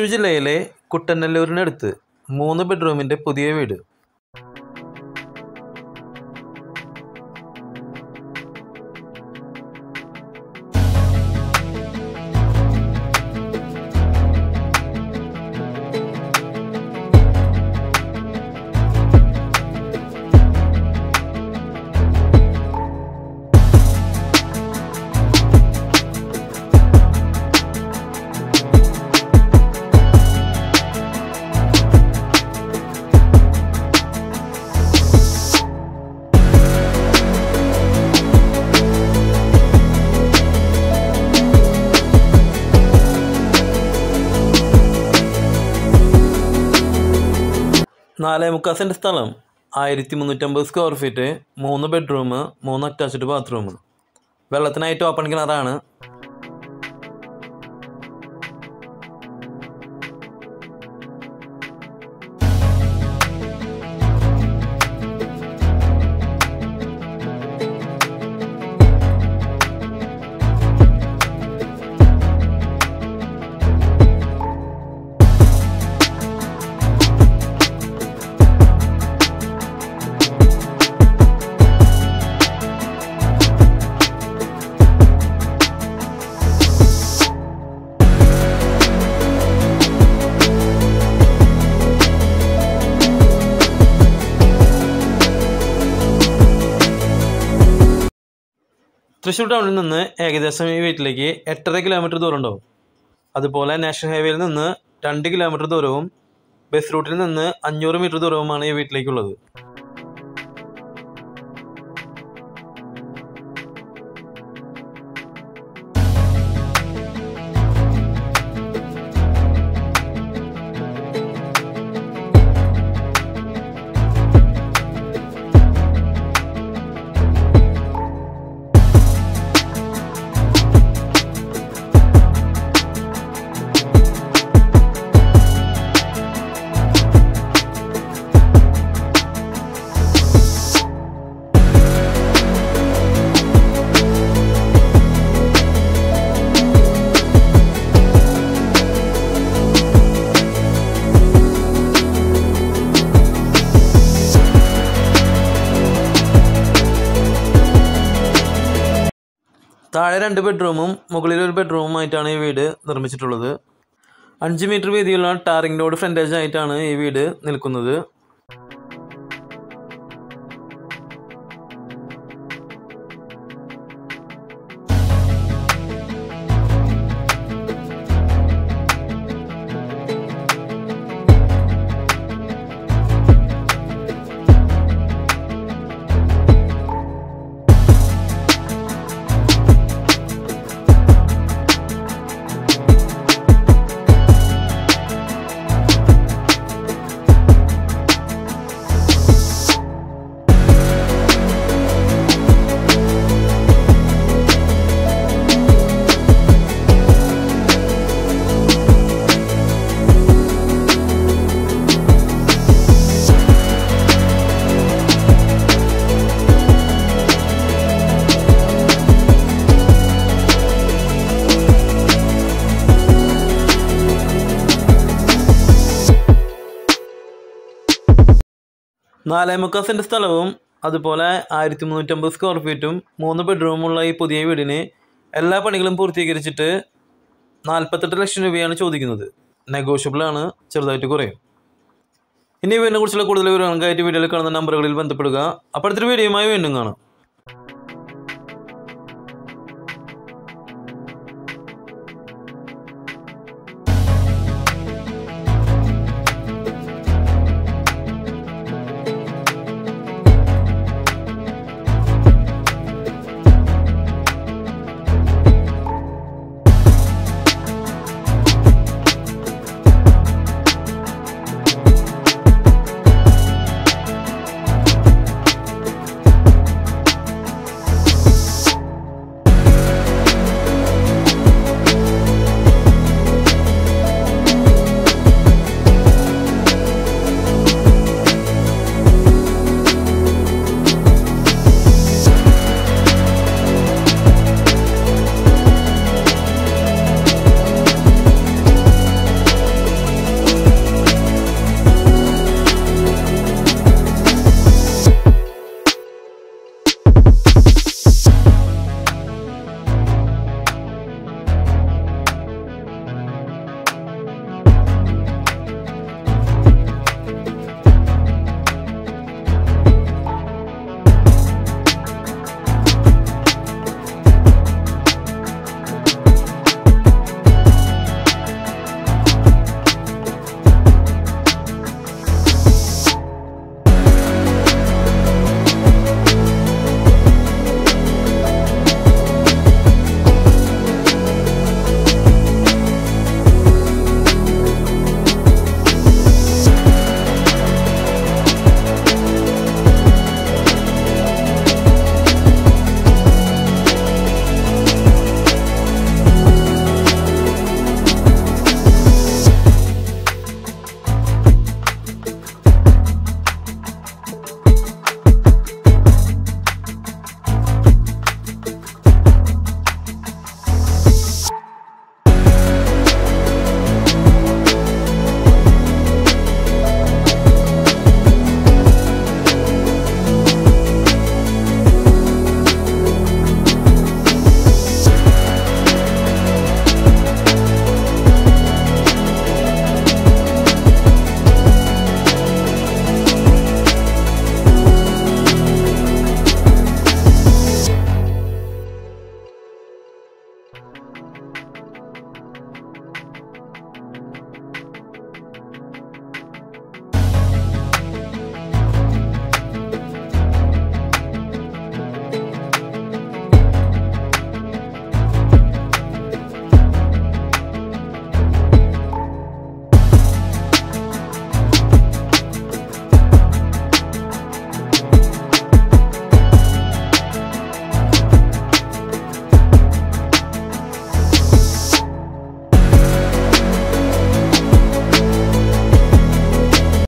തൃശ്ശൂർ ജില്ലയിലെ കുട്ടനല്ലൂരിനടുത്ത് 3 ബെഡ്റൂമിൻ്റെ പുതിയ വീട്. നാലേ മുക്കാൽ സെൻറ്റ് സ്ഥലം, 1350 square feet, 3 bedroom, 3 attached bathroom. വെള്ളത്തിനായിട്ട് ഓപ്പൺ കിണറാണ്. തൃശ്ശൂർ ടൗണിൽ നിന്ന് ഏകദേശം ഈ വീട്ടിലേക്ക് 8.5 കിലോമീറ്റർ ദൂരം ഉണ്ടാവും. അതുപോലെ നാഷണൽ ഹൈവേയിൽ നിന്ന് 2 കിലോമീറ്റർ ദൂരവും ബസ് റൂട്ടിൽ നിന്ന് 500 മീറ്റർ ദൂരവുമാണ് ഈ വീട്ടിലേക്കുള്ളത്. താഴെ 2 ബെഡ്റൂമും മുകളിൽ 1 ബെഡ്റൂമുമായിട്ടാണ് ഈ വീട് നിർമ്മിച്ചിട്ടുള്ളത്. 5 മീറ്റർ വീതിയുള്ള ടാറിംഗ് റോഡ് ഫ്രണ്ടേജ് ആയിട്ടാണ് ഈ വീട് നിൽക്കുന്നത്. നാലേ മുക്കാൽ സെൻറ്റ് സ്ഥലവും അതുപോലെ 1350 സ്ക്വയർ ഫീറ്റും 3 ബെഡ്റൂമുള്ള ഈ പുതിയ വീടിന് എല്ലാ പണികളും പൂർത്തീകരിച്ചിട്ട് 48 ലക്ഷം രൂപയാണ് ചോദിക്കുന്നത്. നെഗോഷ്യബിൾ ആണ്, ചെറുതായിട്ട് കുറയും. ഇനി വീടിനെ കുറിച്ചുള്ള കൂടുതൽ വിവരങ്ങൾക്കായിട്ട് വീഡിയോയിൽ കാണുന്ന നമ്പറുകളിൽ ബന്ധപ്പെടുക. അപ്പോൾ അടുത്തൊരു വീഡിയോയുമായി വീണ്ടും കാണാം.